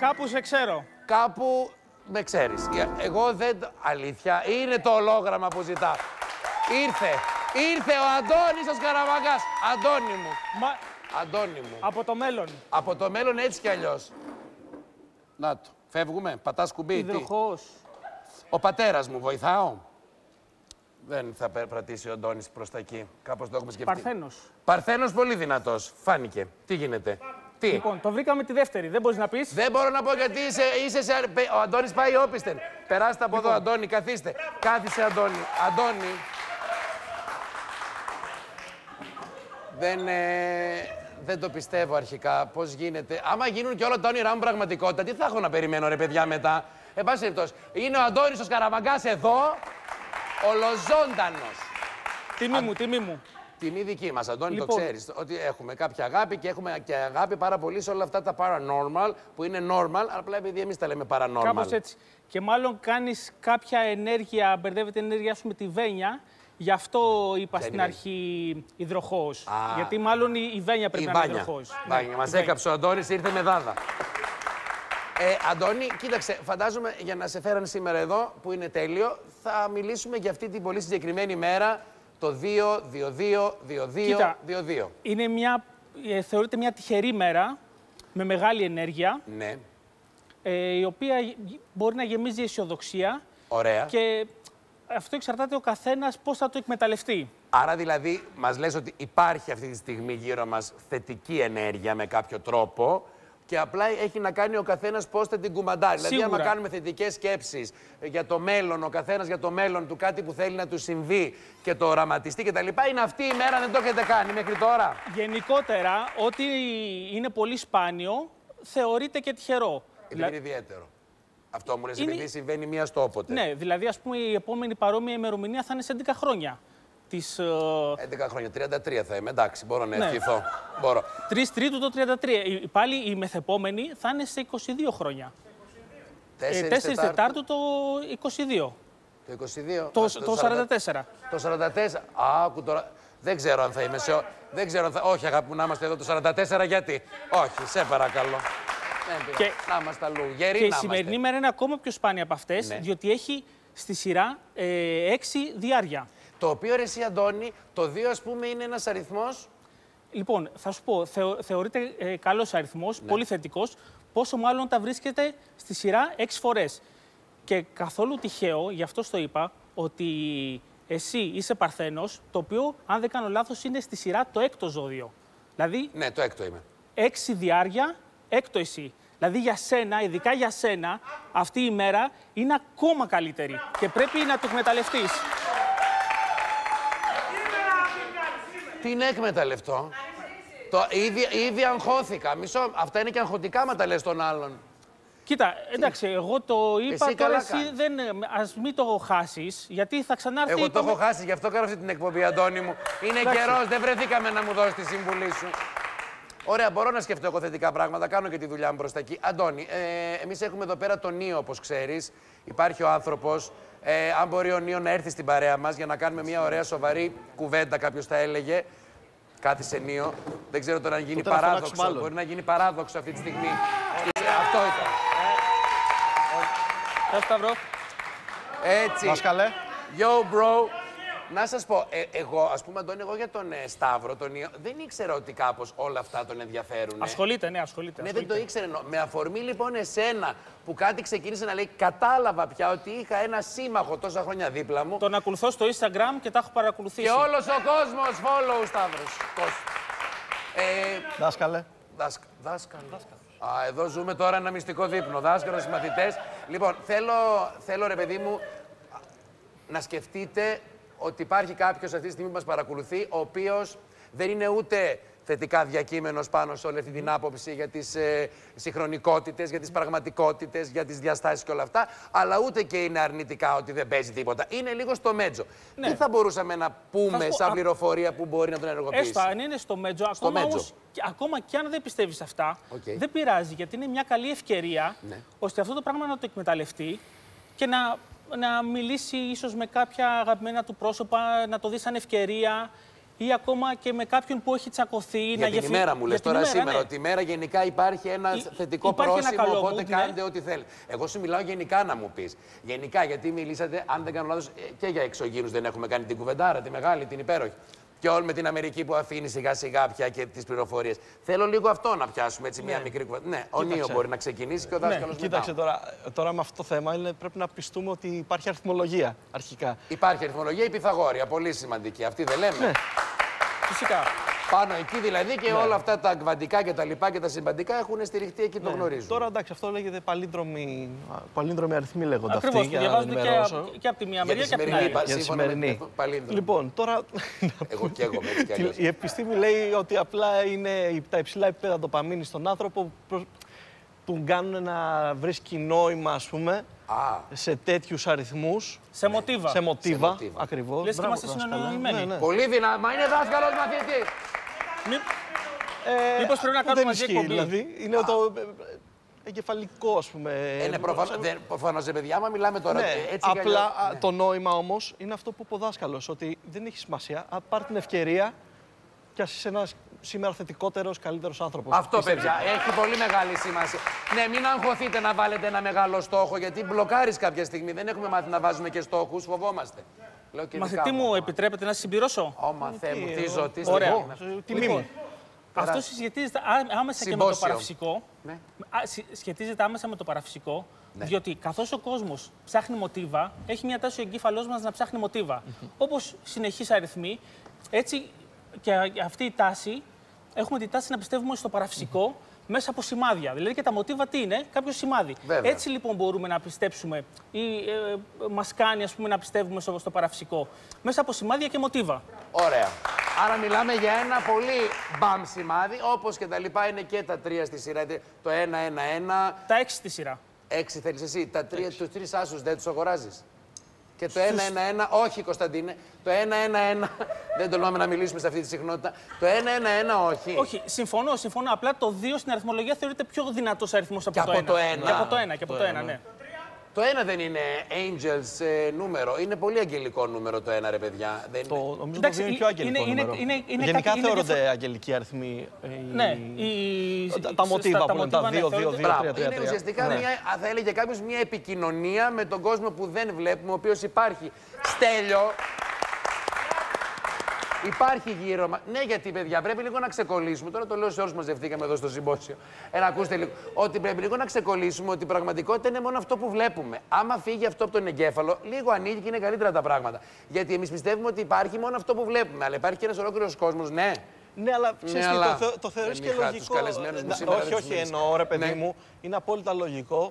Κάπου σε ξέρω. Κάπου με ξέρεις. Εγώ δεν... Αλήθεια, είναι το ολόγραμμα που ζητά. Ήρθε ο Αντώνης ο Σκαραμαγκάς. Αντώνη μου. Αντώνη μου. Από το μέλλον. Από το μέλλον έτσι κι αλλιώς. Να το. Φεύγουμε. Πατάς κουμπί. Υδροχόος. Ο πατέρας μου βοηθάω. Δεν θα περπατήσει ο Αντώνης προς τα εκεί. Κάπως το έχουμε σκεφτεί. Παρθένος. Παρθένος πολύ δυνατός. Φάνηκε. Τι γίνεται. Τι. Λοιπόν, το βρήκαμε τη δεύτερη. Δεν μπορείς να πεις. Δεν μπορώ να πω γιατί είσαι σε... Ο Αντώνης πάει όπισθεν. Περάστε από εδώ, Αντώνη, καθίστε. Κάθισε, Αντώνη. Αντώνη. Δεν το πιστεύω αρχικά. Πώς γίνεται. Άμα γίνουν και όλα τα όνειρά μου πραγματικότητα, τι θα έχω να περιμένω, ρε παιδιά, μετά. Εν πάση περιπτώσει, είναι ο Αντώνης ο Σκαραμαγκάς εδώ, ολοζώντανος. Τιμή μου, τιμή μου. Τιμή δική μας, Αντώνη, Λοιπόν, το ξέρεις. Ότι έχουμε κάποια αγάπη και έχουμε και αγάπη πάρα πολύ σε όλα αυτά τα paranormal, που είναι normal, απλά επειδή εμείς τα λέμε paranormal. Κάπως έτσι. Και μάλλον κάνεις κάποια ενέργεια, μπερδεύεται η ενέργειά σου με τη βένια. Γι' αυτό είπα στην αρχή υδροχόος. Γιατί μάλλον η βένια πρέπει να είναι υδροχόος. Μας έκαψε ο Αντώνης, ήρθε με δάδα. Αντώνη, κοίταξε, φαντάζομαι για να σε φέραν σήμερα εδώ, που είναι τέλειο, θα μιλήσουμε για αυτή την πολύ συγκεκριμένη μέρα, το 2-2-2-2-2-2. Είναι θεωρείται μια τυχερή μέρα, με μεγάλη ενέργεια, ναι. Η οποία μπορεί να γεμίζει αισιοδοξία. Ωραία. Και αυτό εξαρτάται ο καθένας πώς θα το εκμεταλλευτεί. Άρα δηλαδή μας λες ότι υπάρχει αυτή τη στιγμή γύρω μας θετική ενέργεια με κάποιο τρόπο και απλά έχει να κάνει ο καθένας πώς θα την κουμαντάρει. Σίγουρα. Δηλαδή, άμα κάνουμε θετικές σκέψεις για το μέλλον, ο καθένας για το μέλλον του, κάτι που θέλει να του συμβεί και το οραματιστεί κτλ. Είναι αυτή η μέρα, δεν το έχετε κάνει μέχρι τώρα. Γενικότερα, ό,τι είναι πολύ σπάνιο, θεωρείται και τυχερό. Είναι ιδιαίτερο. Αυτό μου λες, επειδή συμβαίνει μία στο όποτε. Ναι, δηλαδή, ας πούμε, η επόμενη παρόμοια ημερομηνία θα είναι σε 11 χρόνια. 11 χρόνια, 33 θα είμαι, εντάξει, μπορώ να ευχηθώ. Μπορώ. 3 Τρίτου το 33. Πάλι η μεθεπόμενη θα είναι σε 22 χρόνια. 4 Τετάρτου το 22. Το 22. Το 44. Το 44. Άκου τώρα. Δεν ξέρω αν θα είμαι σε... Δεν ξέρω αν θα... Όχι, αγάπη μου, να είμαστε εδώ το 44, γιατί. Όχι, σε παρακαλώ. Και... να είμαστε αλλού. Γεροί και η να σημερινή μέρα είναι ακόμα πιο σπάνια από αυτές, διότι έχει στη σειρά 6 διάρκεια. Το οποίο, ρε εσύ, Αντώνη, το 2, ας πούμε, είναι ένας αριθμός. Λοιπόν, θα σου πω, θεωρείται καλός αριθμός, πολύ θετικός, πόσο μάλλον τα βρίσκεται στη σειρά 6 φορές. Και καθόλου τυχαίο, γι' αυτό το είπα, ότι εσύ είσαι Παρθένος, το οποίο, αν δεν κάνω λάθος, είναι στη σειρά το 6ο ζώδιο. Δηλαδή, ναι, το 6ο είμαι. 6 διάρκεια, 6ο εσύ. Δηλαδή για σένα, ειδικά για σένα, αυτή η μέρα είναι ακόμα καλύτερη και πρέπει να το εκμεταλλευτείς. Τι είναι εκμεταλλευτώ. Ήδη αγχώθηκα. Μισό, αυτά είναι και αγχωτικά, μα τα λες τον άλλον. Κοίτα, εντάξει, εγώ το είπα, τώρα εσύ ας μην το χάσεις, γιατί θα ξανάρθει... Εγώ το έχω χάσει, γι' αυτό κάνω αυτή την εκπομπή, Αντώνη μου. Είναι καιρός, δεν βρεθήκαμε να μου δώσει τη συμβουλή σου. Ωραία, μπορώ να σκεφτώ εγώ θετικά πράγματα, κάνω και τη δουλειά μου προς τα εκεί. Αντώνη, εμείς έχουμε εδώ πέρα τον Νίο, όπως ξέρεις. Υπάρχει ο άνθρωπος. Αν μπορεί ο Νίο να έρθει στην παρέα μας για να κάνουμε μια ωραία σοβαρή κουβέντα, κάποιος θα έλεγε. Κάθισε, Νίο. Δεν ξέρω τώρα αν γίνει παράδοξο. Μπορεί να γίνει παράδοξο αυτή τη στιγμή. Αυτό ήταν. Σταυρό. Έτσι. Δάσκαλε. Yo, bro. Να σας πω, εγώ, ας πούμε, Αντώνη, εγώ για τον Σταύρο, τον Ιω, δεν ήξερα ότι κάπως όλα αυτά τον ενδιαφέρουν. Ασχολείται, ναι, ασχολείται. Ναι, δεν το ήξερε. Με αφορμή λοιπόν εσένα που κάτι ξεκίνησε να λέει, κατάλαβα πια ότι είχα ένα σύμμαχο τόσα χρόνια δίπλα μου. Τον ακολουθώ στο Instagram και τα έχω παρακολουθήσει. Και όλος ο κόσμος follow, Σταύρος. Δάσκαλε. Δάσκαλο. Εδώ ζούμε τώρα ένα μυστικό δείπνο. Δάσκαλος, μαθητές. Λοιπόν, θέλω ρε παιδί μου να σκεφτείτε ότι υπάρχει κάποιος αυτή τη στιγμή που μας παρακολουθεί, ο οποίος δεν είναι ούτε θετικά διακείμενος πάνω σε όλη αυτή την άποψη για τις συγχρονικότητες, για τις πραγματικότητες, για τις διαστάσεις και όλα αυτά, αλλά ούτε και είναι αρνητικά ότι δεν παίζει τίποτα. Είναι λίγο στο μέτζο. Τι θα μπορούσαμε να πούμε σαν πληροφορία που μπορεί να τον ενεργοποιήσει? Έστω αν είναι στο μέτζο, ακόμα και αν δεν πιστεύεις αυτά, δεν πειράζει, γιατί είναι μια καλή ευκαιρία ώστε αυτό το πράγμα να το εκμεταλλευτεί και να μιλήσει ίσως με κάποια αγαπημένα του πρόσωπα, να το δει σαν ευκαιρία ή ακόμα και με κάποιον που έχει τσακωθεί. Για την ημέρα μου λες τώρα σήμερα, ναι. Ότι η μέρα γενικά υπάρχει ένα θετικό πρόσημο, οπότε κάντε ό,τι θέλετε. Εγώ σου μιλάω γενικά να μου πεις. Γενικά, γιατί μιλήσατε, αν δεν κάνω λάθος, και για εξωγήινους δεν έχουμε κάνει την κουβεντάρα, τη μεγάλη, την υπέροχη. Και όλη με την Αμερική που αφήνει σιγά-σιγά πια και τις πληροφορίες. Θέλω λίγο αυτό να πιάσουμε έτσι μια μικρή κουβέντα. Ναι, ο Νίο μπορεί να ξεκινήσει και ο δάσκαλος μετά. Κοίταξε τώρα με αυτό το θέμα πρέπει να πιστούμε ότι υπάρχει αριθμολογία αρχικά. Υπάρχει αριθμολογία, η Πυθαγόρια, πολύ σημαντική. Αυτή δεν λέμε. Ναι. Φυσικά. Πάνω εκεί δηλαδή και όλα αυτά τα κβαντικά και τα λοιπά και τα συμπαντικά έχουν στηριχτεί εκεί, το γνωρίζουν. Τώρα εντάξει, αυτό λέγεται παλίνδρομοι αριθμοί λέγονται. Ακριβώς, αυτοί. Διαβάζονται και από τη μία μεριά και από την άλλη. Για τη σημερινή. Λοιπόν, τώρα. Εγώ και εγώ έτσι κι αλλιώς. Η επιστήμη λέει ότι απλά είναι τα υψηλά επίπεδα ντοπαμίνη στον άνθρωπο που κάνουν να βρίσκει νόημα, ας πούμε, σε τέτοιους αριθμούς. Σε μοτίβα. Σε μοτίβα, ακριβώς. Λες και είμαστε συνεννοημένοι. Ναι. Πολύ δυνατά. Είναι δάσκαλος μαθητής. Μήπως πρέπει να κάνουμε μαζί εκπομπή. Δηλαδή, είναι το εγκεφαλικό, ας πούμε. Είναι προφανώς, παιδιά, άμα μιλάμε τώρα. Ναι, έτσι απλά το νόημα όμως είναι αυτό που είπε ο δάσκαλος, ότι δεν έχει σημασία. Πάρ' την ευκαιρία και ας είσαι ένας σήμερα θετικότερος, καλύτερος άνθρωπος. Αυτό, παιδιά, έχει πολύ μεγάλη σημασία. Ναι, μην αγχωθείτε να βάλετε ένα μεγάλο στόχο, γιατί μπλοκάρεις κάποια στιγμή. Δεν έχουμε μάθει να βάζουμε και στόχους, φοβόμαστε. Μαθητή μου, επιτρέπετε να συμπληρώσω. Ω, Θεέ μου, τι ζω, τι τιμή μου. Αυτό σχετίζεται άμεσα και με το παραφυσικό. Ναι. Σχετίζεται άμεσα με το παραφυσικό, ναι. Διότι καθώς ο κόσμος ψάχνει μοτίβα, έχει μια τάση ο εγκέφαλός μας να ψάχνει μοτίβα. Όπως συνεχείς αριθμοί, έτσι και αυτή η τάση, έχουμε τη τάση να πιστεύουμε στο παραφυσικό μέσα από σημάδια. Δηλαδή και τα μοτίβα τι είναι, κάποιο σημάδι. Βέβαια. Έτσι λοιπόν μπορούμε να πιστέψουμε ή μας κάνει ας πούμε, να πιστεύουμε στο παραφυσικό. Μέσα από σημάδια και μοτίβα. Ωραία. Άρα μιλάμε για ένα πολύ μπαμ σημάδι, όπως και τα λοιπά είναι και τα 3 στη σειρά. Το 1-1-1. Τα 6 στη σειρά. 6 θέλεις εσύ. Τους 3 άσους δεν τους αγοράζεις. Και το 1-1-1, όχι Κωνσταντίνε, το 1-1-1, δεν τολμάμε να μιλήσουμε σε αυτή τη συχνότητα. Το 1-1-1, όχι. Όχι, συμφωνώ. Απλά το 2 στην αριθμολογία θεωρείται πιο δυνατός αριθμός από το 1. Και από το 1, ναι. Το 1 δεν είναι angels νούμερο, είναι πολύ αγγελικό νούμερο το 1, ρε παιδιά. Νομίζω το 2 είναι πιο αγγελικό νούμερο. Γενικά θεωρούνται αγγελικοί αριθμοί. Ναι, τα μοτίβα που είναι τα 2, 2, 2, 3, 3. Είναι ουσιαστικά, θα έλεγε κάποιος, μια επικοινωνία με τον κόσμο που δεν βλέπουμε, ο οποίος υπάρχει. Στέλιο. Υπάρχει γύρω μας. Ναι, γιατί παιδιά, πρέπει λίγο να ξεκολλήσουμε. Τώρα το λέω σε όλους που μαζευτήκαμε εδώ στο συμπόσιο. Ακούστε λίγο. Ότι πρέπει λίγο να ξεκολλήσουμε ότι η πραγματικότητα είναι μόνο αυτό που βλέπουμε. Άμα φύγει αυτό από τον εγκέφαλο, λίγο ανοίγει και είναι καλύτερα τα πράγματα. Γιατί εμείς πιστεύουμε ότι υπάρχει μόνο αυτό που βλέπουμε. Αλλά υπάρχει και ένας ολόκληρος κόσμος, ναι. Ναι, αλλά το θεωρείς και λογικό. Όχι, εννοώ, ρε παιδί μου, είναι απόλυτα λογικό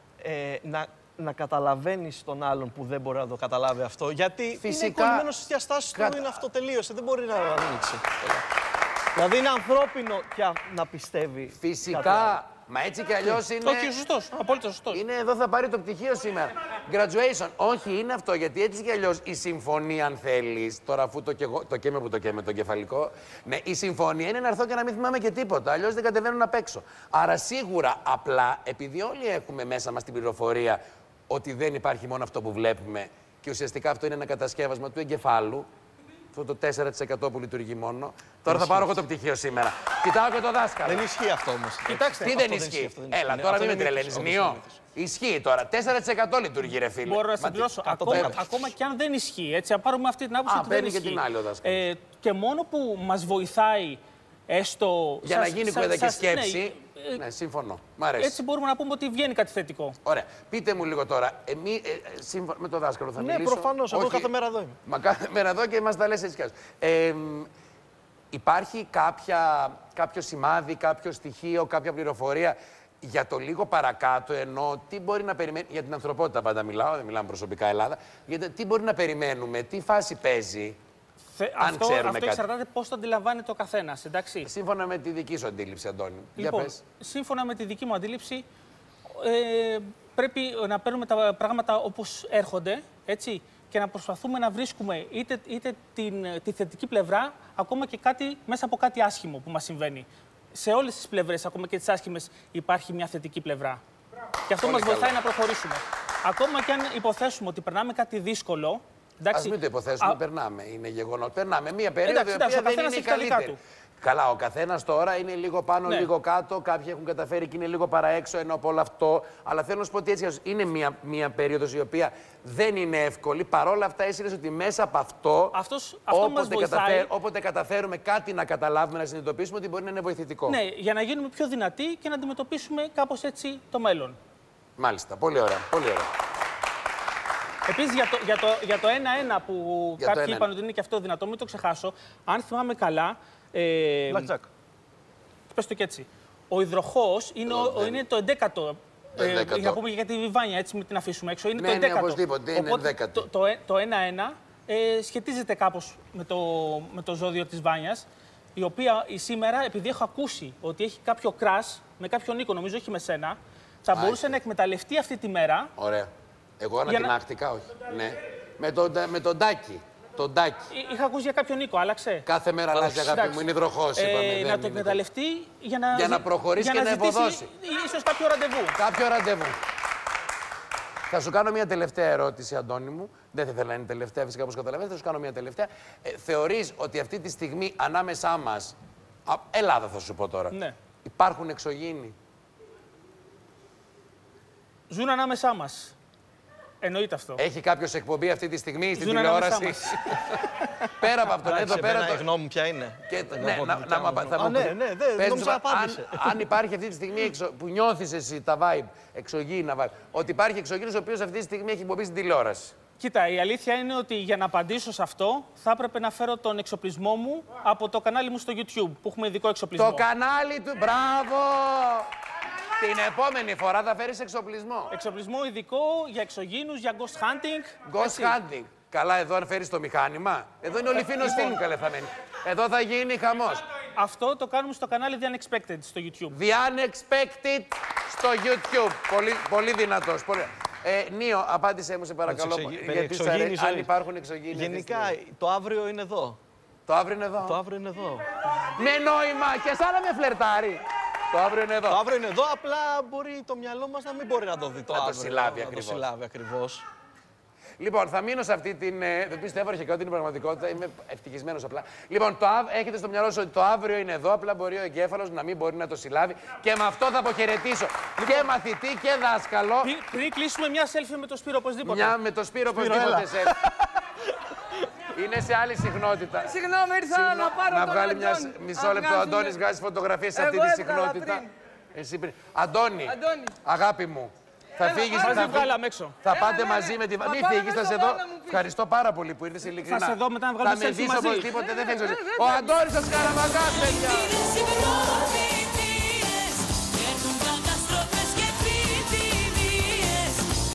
να καταλαβαίνεις τον άλλον που δεν μπορεί να το καταλάβει αυτό. Γιατί φυσικά, είναι κολλημένος στις διαστάσεις του, είναι αυτό, τελείωσε. Δεν μπορεί να ανοίξει. Δηλαδή είναι ανθρώπινο και να πιστεύει. Φυσικά. Μα έτσι κι αλλιώς είναι. Όχι, σωστός. Απόλυτα σωστός. Είναι εδώ, θα πάρει το πτυχίο σήμερα. Graduation. Όχι, είναι αυτό. Γιατί έτσι κι αλλιώς η συμφωνία, αν θέλεις. Τώρα, αφού το καίμε που το καίμε, το κεφαλικό. Ναι, η συμφωνία είναι να έρθω και να μην θυμάμαι και τίποτα. Αλλιώς δεν κατεβαίνω να παίξω. Άρα σίγουρα απλά, επειδή όλοι έχουμε μέσα μας την πληροφορία ότι δεν υπάρχει μόνο αυτό που βλέπουμε και ουσιαστικά αυτό είναι ένα κατασκεύασμα του εγκεφάλου. Αυτό το 4% που λειτουργεί μόνο. Τώρα θα πάρω εγώ το πτυχίο σήμερα. Κοιτάω και το δάσκαλο. Δεν ισχύει αυτό όμως. Κοιτάξτε, τι δεν ισχύει. Έλα, τώρα μην με τρελαίνεις. Νίο. Ισχύει τώρα. 4% λειτουργεί, ρε φίλε. Μπορώ να συμπληρώσω. Ακόμα και αν δεν ισχύει. Έτσι, αν πάρουμε αυτή την άποψη. Παίρνει και την άλλη ο δάσκαλος. Και μόνο που μας βοηθάει έστω. Για να γίνει κουβέντα και σκέψη. Ναι, συμφωνώ. Μ' αρέσει. Έτσι μπορούμε να πούμε ότι βγαίνει κάτι θετικό. Ωραία. Πείτε μου λίγο τώρα. Με το δάσκαλο θα μιλήσω. Ναι, προφανώς. Εγώ κάθε μέρα εδώ είμαι. Μα κάθε μέρα εδώ και μας τα λες έτσι κι άλλως. Υπάρχει κάποιο σημάδι, κάποιο στοιχείο, κάποια πληροφορία για το λίγο παρακάτω, ενώ τι μπορεί να περιμένει. Για την ανθρωπότητα πάντα μιλάω, δεν μιλάμε προσωπικά Ελλάδα. Γιατί τι μπορεί να περιμένουμε, τι φάση παίζει. Αυτό εξαρτάται πώς το αντιλαμβάνεται ο καθένας, εντάξει. Σύμφωνα με τη δική σου αντίληψη, Αντώνη. Λοιπόν, σύμφωνα με τη δική μου αντίληψη, πρέπει να παίρνουμε τα πράγματα όπως έρχονται, έτσι, και να προσπαθούμε να βρίσκουμε είτε τη θετική πλευρά, ακόμα και μέσα από κάτι άσχημο που μας συμβαίνει. Σε όλες τις πλευρές, ακόμα και τις άσχημες, υπάρχει μια θετική πλευρά. Και αυτό μας βοηθάει να προχωρήσουμε. Ακόμα και αν υποθέσουμε ότι περνάμε κάτι δύσκολο, Ας μην το υποθέσουμε, περνάμε. Είναι γεγονός. Περνάμε μία περίοδο η οποία δεν είναι η καλύτερη. Καλά, ο καθένας τώρα είναι λίγο πάνω, λίγο κάτω. Κάποιοι έχουν καταφέρει και είναι λίγο παραέξω ενώ από όλο αυτό. Αλλά θέλω να σου πω ότι έτσι είναι μία περίοδος η οποία δεν είναι εύκολη. Παρ' όλα αυτά, εσύ λες ότι μέσα από αυτό, όποτε καταφέρουμε κάτι να καταλάβουμε, να συνειδητοποιήσουμε ότι μπορεί να είναι βοηθητικό. Ναι, για να γίνουμε πιο δυνατοί και να αντιμετωπίσουμε κάπως έτσι το μέλλον. Μάλιστα. Πολύ ωραία. Πολύ ωραία. Επίσης, για το 1-1 που κάποιοι είπαν ότι είναι και αυτό δυνατό, μην το ξεχάσω. Αν θυμάμαι καλά. Blackjack. Πες το και έτσι. Ο υδροχόος είναι το 11ο. Για να πούμε για τη Βιβάνια, έτσι μην την αφήσουμε έξω. Είναι το 11ο. Ναι, οπωσδήποτε, είναι 11ο. Το 1-1 σχετίζεται κάπως με το ζώδιο της Βάνιας, η οποία σήμερα, επειδή έχω ακούσει ότι έχει κάποιο κρας με κάποιον Νίκο, νομίζω όχι με σένα, θα μπορούσε να εκμεταλλευτεί αυτή τη μέρα. Ωραία. Εγώ ανατινάχτηκα, όχι. Ναι. Με τον Τάκη. Τον Τάκη. Είχα ακούσει για κάποιον Νίκο, άλλαξε. Κάθε μέρα αλλάζει, αγάπη μου, είναι υδροχός. Να το εκμεταλλευτεί για να προχωρήσει και να ευωδώσει. Ίσως κάποιο ραντεβού. Κάποιο ραντεβού. Θα σου κάνω μια τελευταία ερώτηση, Αντώνη μου. Δεν θα ήθελα να είναι τελευταία, φυσικά, όπως καταλαβαίνετε. Θα σου κάνω μια τελευταία. Θεωρείς ότι αυτή τη στιγμή ανάμεσά μας. Ελλάδα, θα σου πω τώρα. Ναι. Υπάρχουν εξωγήινοι. Ζουν ανάμεσά μας. Εννοείται αυτό. Έχει κάποιος εκπομπή αυτή τη στιγμή στην τηλεόραση. Πέρα από αυτό, εδώ πέρα. Η γνώμη μου ποια είναι. Αν υπάρχει αυτή τη στιγμή που νιώθεις εσύ τα vibe, εξωγήινα vibe, ότι υπάρχει εξωγήινος ο οποίος αυτή τη στιγμή έχει εκπομπή στην τηλεόραση. Κοίτα, η αλήθεια είναι ότι για να απαντήσω σε αυτό θα έπρεπε να φέρω τον εξοπλισμό μου από το κανάλι μου στο YouTube, που έχουμε ειδικό εξοπλισμό. Το κανάλι του, μπράβο! Την επόμενη φορά θα φέρεις εξοπλισμό. Εξοπλισμό ειδικό για εξωγήινους, για ghost hunting. Ghost hunting. Καλά, εδώ αν φέρεις το μηχάνημα. Εδώ είναι ο Λυφίνος Film καλεθαμένη. Εδώ θα γίνει χαμός. Αυτό το κάνουμε στο κανάλι The Unexpected στο YouTube. The Unexpected στο YouTube. Πολύ δυνατός. Νίο, απάντησέ μου σε παρακαλώ. Γιατί αν υπάρχουν εξωγήινοι. Γενικά, το αύριο είναι εδώ. Το αύριο είναι εδώ. Το αύριο είναι εδώ. Με νόημα και σαν να με φλερτάρει. Το αύριο είναι εδώ. Το αύριο είναι εδώ, απλά μπορεί το μυαλό μας να μην μπορεί να το δει το αύριο. Το συλλάβει ακριβώς. Λοιπόν, θα μείνω σε αυτή την. Δεν πιστεύω αρχικά ότι είναι πραγματικότητα. Είμαι ευτυχισμένος απλά. Λοιπόν, έχετε στο μυαλό σας ότι το αύριο είναι εδώ. Απλά μπορεί ο εγκέφαλος να μην μπορεί να το συλλάβει. Και με αυτό θα αποχαιρετήσω και μαθητή και δάσκαλο. Πριν κλείσουμε μια selfie με το Σπύρο οπωσδήποτε. Μια με το Σπύρο οπωσδήποτε selfie. Είναι σε άλλη συχνότητα. Συγγνώμη, ήρθα να πάρω να βγάλει μια μισό λεπτό. Αντώνης βγάζει φωτογραφίες σε αυτή τη συχνότητα. Αντώνη, αγάπη μου. Θα φύγεις, θα πάτε μαζί με τη Μη φύγεις, θα σε δω. Ευχαριστώ πάρα πολύ που ήρθες ειλικρινά. Θα σε δω μετά να βγάλουμε selfie μαζί. Θα με δεις οπωσδήποτε, δεν θα ξέρω. Ο Αντώνης ο Σκαραμαγκάς, παιδιά.